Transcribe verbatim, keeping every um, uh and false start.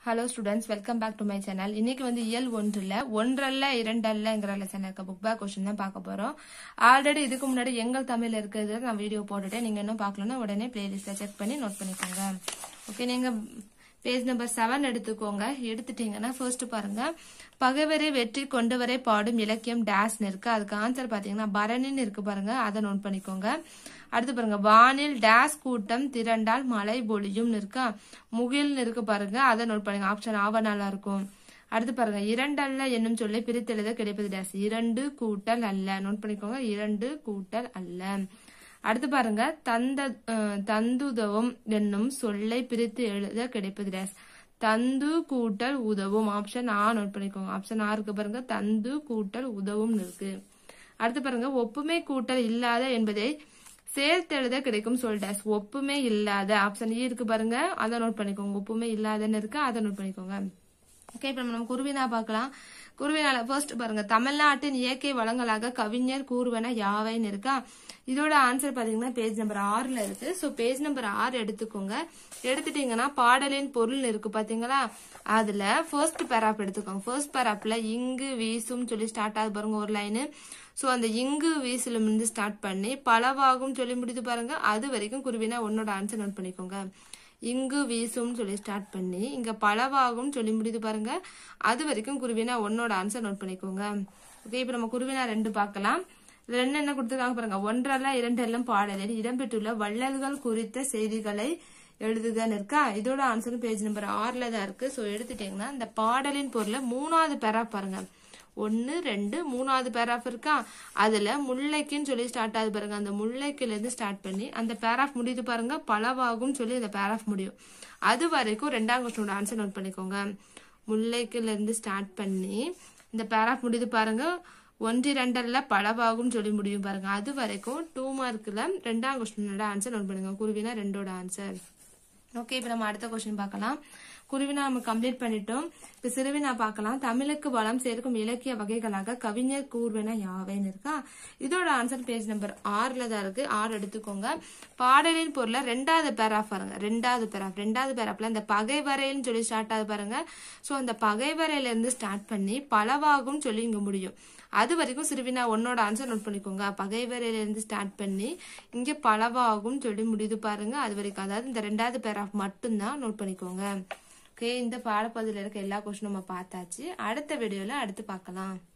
Hello students, welcome back to my channel. இன்னைக்கு வந்து இயல் ஒன்றுல ஒன்றல்ல இரண்டல்லங்கற லெசன் இருக்க புக் பேக் क्वेश्चन தான் பார்க்க போறோம். ஆல்ரெடி இதுக்கு முன்னாடி எங்கள் தமிழ்ல இருக்குது நான் வீடியோ போட்டுட்டேன். நீங்க இன்னும் பார்க்கலனா உடனே பிளேலிஸ்ட்ல செக் பண்ணி நோட் பண்ணிக்கோங்க. ஓகே, நீங்க பேஜ் நம்பர் seven எடுத்துக்கோங்க. எடுத்துட்டீங்கன்னா ஃபர்ஸ்ட் பாருங்க. பகைவரை வெற்றி கொண்டவரை பாடும் இலக்கியம் டேஷ்னு இருக்கு. அதுக்கு ஆன்சர் பாத்தீங்கன்னா பரணின்னு இருக்கு பாருங்க. அதை நோட் பண்ணிக்கோங்க. அடுத்து பாருங்க, வானில் டேஷ் கூட்டம் திரண்டால் மழை பொழியும் இருக்கா. முகில் இருக்கு பாருங்க. அதை நோட் பண்ணுங்க. ஆப்ஷன் ஆவ நல்லா இருக்கும். அடுத்து பாருங்க, இரண்டல்ல என்னும் சொல்லி பிரித்தெழுத கிடைப்பது டேஷ். இரண்டு கூட்டல் அல்ல. நோட் பண்ணிக்கோங்க. இரண்டு கூட்டல் அல்ல. அடுத்து பாருங்க, தந்த தந்துதவும் என்னும் சொல்லை பிரித்து எழுத கிடைப்பது டேஷ். தந்து கூட்டல் உதவும். ஆப்ஷன் ஆ நோட் பண்ணிக்கோங்க. ஆப்ஷன் ஆ இருக்கு பாருங்க. தந்து கூட்டல் உதவும் இருக்கு. அடுத்து பாருங்க, ஒப்புமை கூட்டல் இல்லாத என்பதை சேர்த்தெழுத கிடைக்கும் சொல் டேஷ். ஒப்புமே இல்லாத. ஆப்ஷன் இ இருக்கு பாருங்க. அதை நோட் பண்ணிக்கோங்க. ஒப்புமே இல்லாதன்னு இருக்கு. அதை நோட் பண்ணிக்கோங்க. ஓகே, இப்ப நம்ம குருவினா பார்க்கலாம். குருவினால ஃபர்ஸ்ட் பாருங்க, தமிழ்நாட்டின் இயற்கை வளங்களாக கவிஞர் கூறுவன யாவைன்னு இருக்கா. இதோட ஆன்சர் பாத்தீங்கன்னா பேஜ் நம்பர் ஆறுல இருக்கு. சோ பேஜ் நம்பர் ஆறு எடுத்துக்கோங்க. எடுத்துட்டீங்கன்னா பாடலின் பொருள் இருக்கு பாத்தீங்களா. அதுல ஃபர்ஸ்ட் பேராப் எடுத்துக்கோங்க. ஃபர்ஸ்ட் பேராப்ல இங்கு வீசும் சொல்லி ஸ்டார்ட் ஆகுது பாருங்க ஒரு லைனு. சோ அந்த இங்கு வீசுல இருந்து ஸ்டார்ட் பண்ணி பலவாகும் சொல்லி முடித்து பாருங்க. அது வரைக்கும் குருவினா உன்னோட ஆன்சர் நோட் பண்ணிக்கோங்க. இங்கு வீசும் சொல்லி ஸ்டார்ட் பண்ணி இங்க பலவாகும் சொல்லி முடித்து பாருங்க. அது வரைக்கும் குருவினா உன்னோட ஆன்சர் நோட் பண்ணிக்கோங்க. ஓகே, இப்ப நம்ம குருவினா ரெண்டு பார்க்கலாம். ரெண்டு என்ன கொடுத்துருக்காங்க பாருங்க. ஒன்றல்ல இரண்டெல்லாம் பாடலில் இடம்பெற்றுள்ள வள்ளல்கள் குறித்த செய்திகளை எழுதுதான் இருக்கா. இதோட ஆன்சர் பேஜ் நம்பர் ஆறுல தான் இருக்கு. சோ எடுத்துட்டீங்கன்னா இந்த பாடலின் பொருளை மூணாவது பேரா பாருங்க. ஒன்னு ரெண்டு மூணாவது பேராஃப் இருக்கா. அதுல முல்லைக்குன்னு சொல்லி ஸ்டார்ட் ஆகுது பாருங்க. அந்த முல்லைக்குல இருந்து ஸ்டார்ட் பண்ணி அந்த பேராஃப் முடியுது பாருங்க. பலவாகும் சொல்லி அந்த பேராஃப் முடியும். அது வரைக்கும் ரெண்டாம் கொஸ்டினோட ஆன்சர் நோட் பண்ணிக்கோங்க. முல்லைக்குல இருந்து ஸ்டார்ட் பண்ணி இந்த பேராஃப் முடியுது பாருங்க. ஒன்று ரெண்டல்ல பலவாகும் சொல்லி முடியும் பாருங்க. அது வரைக்கும் டூ மார்க்ல ரெண்டாம் கொஸ்டினோட ஆன்சர் நோட் பண்ணுங்க. குருவினா ரெண்டோட ஆன்சர். ஓகே, இப்ப நம்ம அடுத்த கொஸ்டின் பார்க்கலாம். குருவினா நம்ம கம்ப்ளீட் பண்ணிட்டோம். இப்ப சிறுவினா பார்க்கலாம். தமிழுக்கு வளம் சேர்க்கும் இலக்கிய வகைகளாக கவிஞர் கூறுவன யாவைன்னு இருக்கா. இதோட ஆன்சர் பேஜ் நம்பர் ஆறுல தான் இருக்கு. ஆறு எடுத்துக்கோங்க. பாடலின் பொருளை ரெண்டாவது பேராஃப் பாருங்க. ரெண்டாவது பேராஃப் ரெண்டாவது பேராஃப்ல இந்த பகைவரைன்னு சொல்லி ஸ்டார்ட் ஆகுது பாருங்க. சோ அந்த பகைவரையில இருந்து ஸ்டார்ட் பண்ணி பலவாகும் சொல்லி இங்க முடியும். அது வரைக்கும் சிறுவினா ஒன்னோட ஆன்சர் நோட் பண்ணிக்கோங்க. பகைவரையில இருந்து ஸ்டார்ட் பண்ணி இங்க பலவாகும் சொல்லி முடியுது பாருங்க. அது வரைக்கும், அதாவது இந்த ரெண்டாவது பேராஃப் மட்டும்தான் நோட் பண்ணிக்கோங்க. ஓகே, இந்த பாடப்பகுதியில் இருக்க எல்லா கொஸ்டினும் நம்ம பார்த்தாச்சு. அடுத்த வீடியோல அடுத்து பார்க்கலாம்.